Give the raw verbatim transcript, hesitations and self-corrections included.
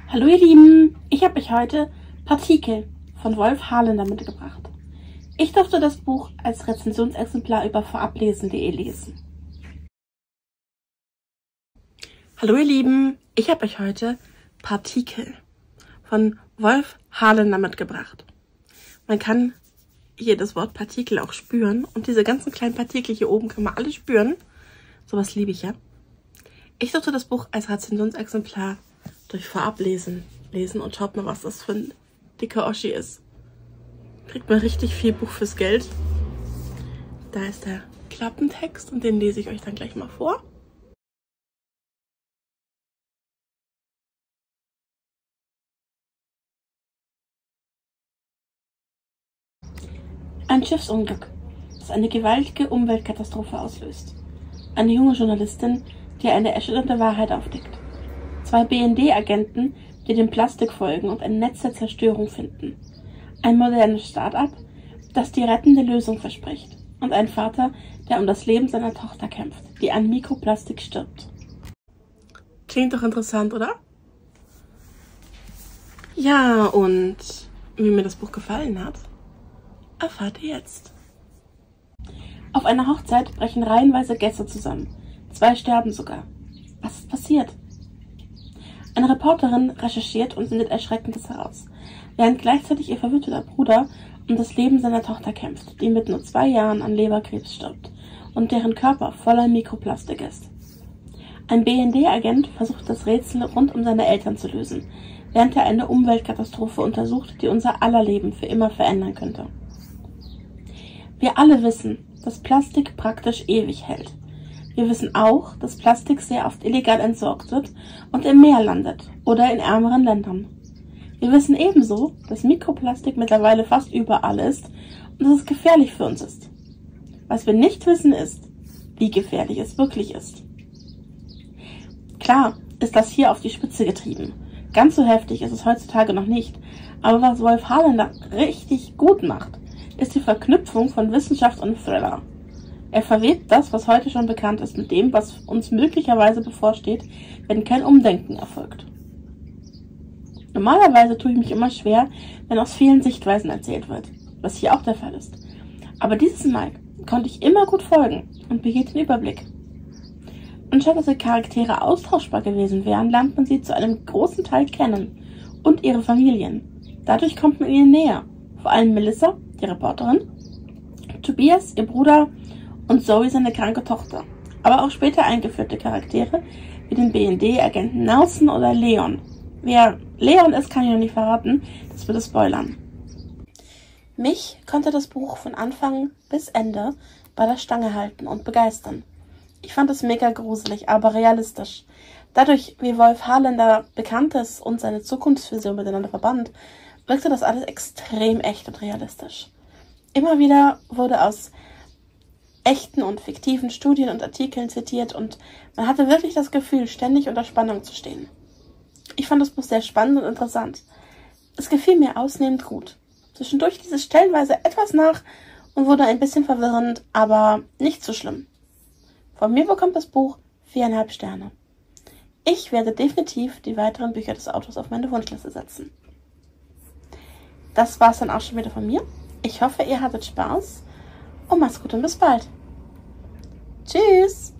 Hallo ihr Lieben, ich habe euch heute Partikel von Wolf Harländer mitgebracht. Ich durfte das Buch als Rezensionsexemplar über vorablesen punkt de lesen. Hallo ihr Lieben, ich habe euch heute Partikel von Wolf Harländer mitgebracht. Man kann hier das Wort Partikel auch spüren und diese ganzen kleinen Partikel hier oben kann man alle spüren. Sowas liebe ich ja. Ich durfte das Buch als Rezensionsexemplar durch Vorablesen lesen und schaut mal, was das für ein dicker Oschi ist. Kriegt man richtig viel Buch fürs Geld. Da ist der Klappentext und den lese ich euch dann gleich mal vor. Ein Schiffsunglück, das eine gewaltige Umweltkatastrophe auslöst. Eine junge Journalistin, die eine erschütternde Wahrheit aufdeckt. Zwei B N D-Agenten, die dem Plastik folgen und ein Netz der Zerstörung finden. Ein modernes Start-up, das die rettende Lösung verspricht. Und ein Vater, der um das Leben seiner Tochter kämpft, die an Mikroplastik stirbt. Klingt doch interessant, oder? Ja, und wie mir das Buch gefallen hat, erfahrt ihr jetzt. Auf einer Hochzeit brechen reihenweise Gäste zusammen. Zwei sterben sogar. Was ist passiert? Eine Reporterin recherchiert und findet Erschreckendes heraus, während gleichzeitig ihr verwitweter Bruder um das Leben seiner Tochter kämpft, die mit nur zwei Jahren an Leberkrebs stirbt und deren Körper voller Mikroplastik ist. Ein B N D-Agent versucht das Rätsel rund um seine Eltern zu lösen, während er eine Umweltkatastrophe untersucht, die unser aller Leben für immer verändern könnte. Wir alle wissen, dass Plastik praktisch ewig hält. Wir wissen auch, dass Plastik sehr oft illegal entsorgt wird und im Meer landet oder in ärmeren Ländern. Wir wissen ebenso, dass Mikroplastik mittlerweile fast überall ist und dass es gefährlich für uns ist. Was wir nicht wissen ist, wie gefährlich es wirklich ist. Klar ist das hier auf die Spitze getrieben. Ganz so heftig ist es heutzutage noch nicht. Aber was Wolf Harländer richtig gut macht, ist die Verknüpfung von Wissenschaft und Thriller. Er verwebt das, was heute schon bekannt ist, mit dem, was uns möglicherweise bevorsteht, wenn kein Umdenken erfolgt. Normalerweise tue ich mich immer schwer, wenn aus vielen Sichtweisen erzählt wird, was hier auch der Fall ist. Aber dieses Mal konnte ich immer gut folgen und behielt den Überblick. Anstatt dass die Charaktere austauschbar gewesen wären, lernt man sie zu einem großen Teil kennen und ihre Familien. Dadurch kommt man ihnen näher, vor allem Melissa, die Reporterin, Tobias, ihr Bruder, und Zoe seine kranke Tochter, aber auch später eingeführte Charaktere wie den B N D-Agenten Nelson oder Leon. Wer Leon ist, kann ich noch nicht verraten, das würde spoilern. Mich konnte das Buch von Anfang bis Ende bei der Stange halten und begeistern. Ich fand es mega gruselig, aber realistisch. Dadurch, wie Wolf Harländer bekannt ist und seine Zukunftsvision miteinander verband, wirkte das alles extrem echt und realistisch. Immer wieder wurde aus echten und fiktiven Studien und Artikeln zitiert und man hatte wirklich das Gefühl, ständig unter Spannung zu stehen. Ich fand das Buch sehr spannend und interessant. Es gefiel mir ausnehmend gut. Zwischendurch ließ es stellenweise etwas nach und wurde ein bisschen verwirrend, aber nicht so schlimm. Von mir bekommt das Buch viereinhalb Sterne. Ich werde definitiv die weiteren Bücher des Autors auf meine Wunschliste setzen. Das war's dann auch schon wieder von mir. Ich hoffe, ihr hattet Spaß und macht's gut und bis bald. Tschüss!